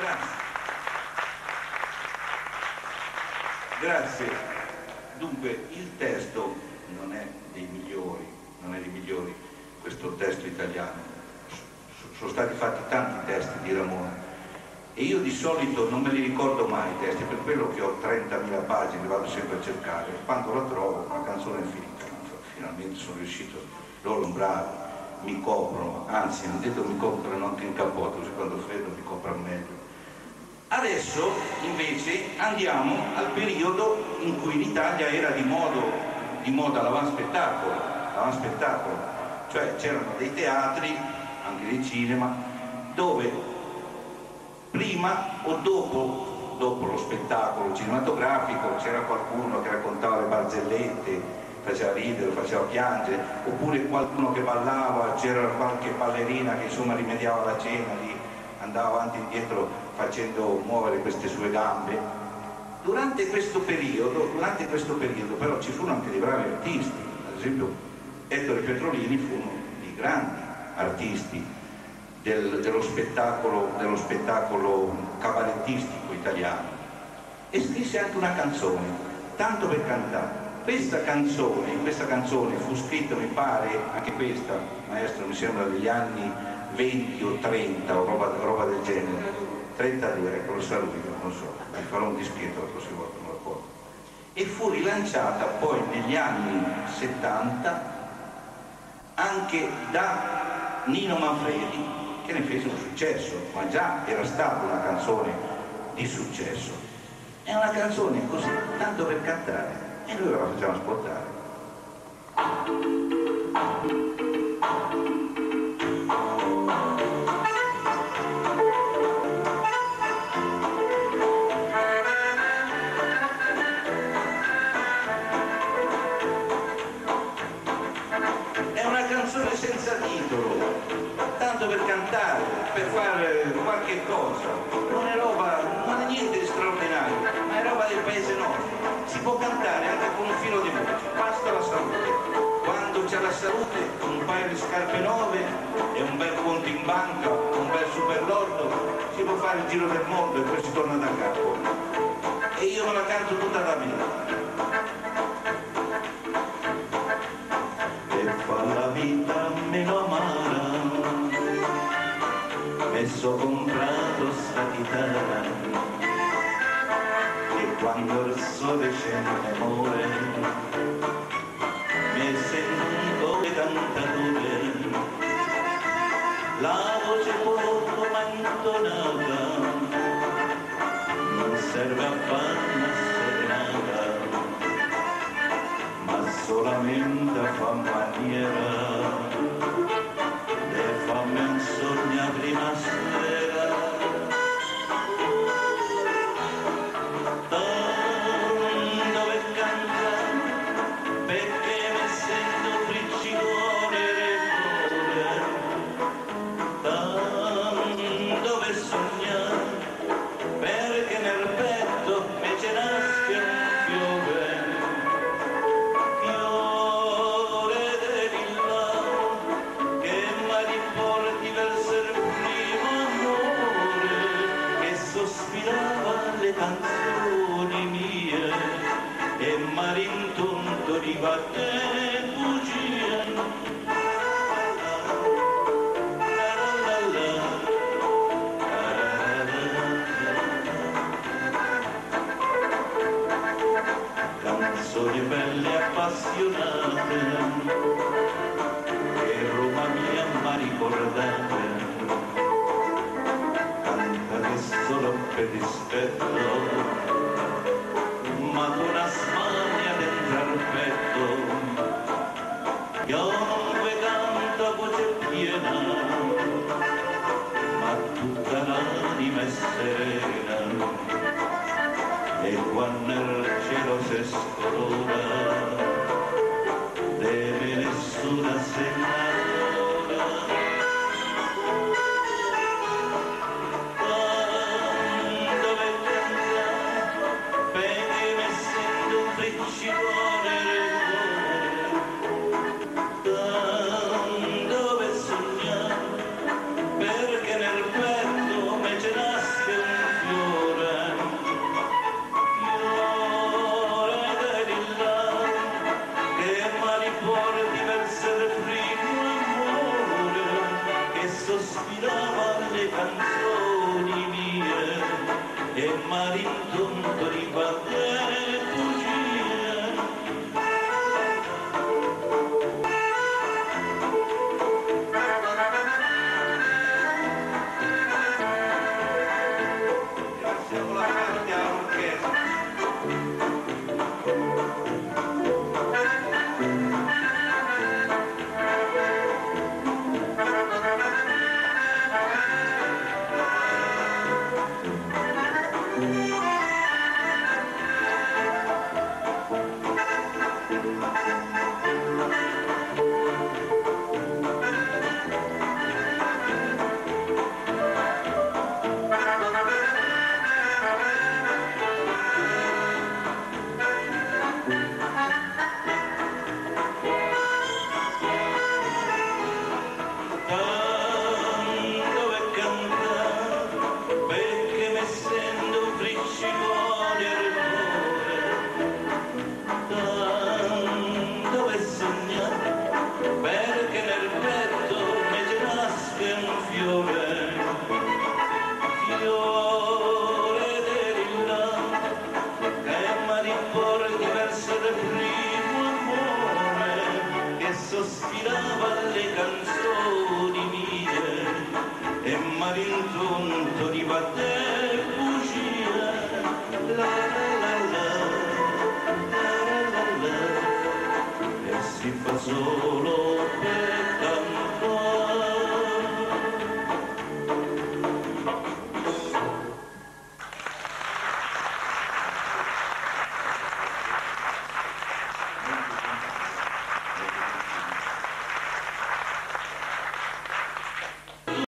Grazie. Grazie. Dunque, il testo non è dei migliori, questo testo italiano. Sono stati fatti tanti testi di Ramona e io di solito non me li ricordo mai i testi, per quello che ho 30.000 pagine, li vado sempre a cercare. Quando la trovo, la canzone è finita. Finalmente sono riuscito, loro bravi, mi coprono, anzi hanno detto mi coprono anche in cappotto, così quando freddo mi coprono meglio. Adesso invece andiamo al periodo in cui l'Italia era di moda l'avanspettacolo, cioè c'erano dei teatri, anche dei cinema, dove prima o dopo lo spettacolo cinematografico c'era qualcuno che raccontava le barzellette, faceva ridere, faceva piangere, oppure qualcuno che ballava, c'era qualche ballerina che insomma rimediava la cena, andava avanti e indietro facendo muovere queste sue gambe. Durante questo periodo però ci furono anche dei bravi artisti, ad esempio Ettore Petrolini fu uno dei grandi artisti dello spettacolo cabarettistico italiano e scrisse anche una canzone, Tanto per cantare. Questa canzone fu scritta, mi pare, anche questa, maestro, mi sembra degli anni 20 o 30 o roba del genere, 32, ecco, lo saluto, non so, vi farò un dischetto la prossima volta, non lo ricordo. E fu rilanciata poi negli anni 70 anche da Nino Manfredi, che ne fece un successo, ma già era stata una canzone di successo. È una canzone così, tanto per cantare, e noi la facciamo ascoltare. È una canzone senza titolo, tanto per cantare, per fare qualche cosa. Non è niente di straordinario, ma è roba del paese nostro. Si può cantare anche con un filo di voce, basta la salute. Quando c'è la salute, un paio di scarpe nuove e un bel conto in banca, un bel superlotto, si può fare il giro del mondo e poi si torna da capo. E io me la canto tutta da me. E fa la vita meno amara, messo comprato sta chitarra, quando il sole scende muore, mi sento un cantatore, la voce poco ma intonata, non serve a fare una serenata, ma solamente a far maniera, e fammi un sogno prima sera. Canzoni mie e marintonto di batte bugie, canzoni belle appassionate che Roma mia m'ha ricordate, cantate solo per rispetto, ma con una smania dentro al petto, chiunque canta a voce piena, ma tutta l'anima è serena, e quando il cielo si scolora, deve nessuna segnalora. Dove sognare sospirava alle canzoni mie e m'arintonto di batte bugie. Ringraziamo la grande orchestra. Sospirava alle canzoni mie e m'arintonto di battere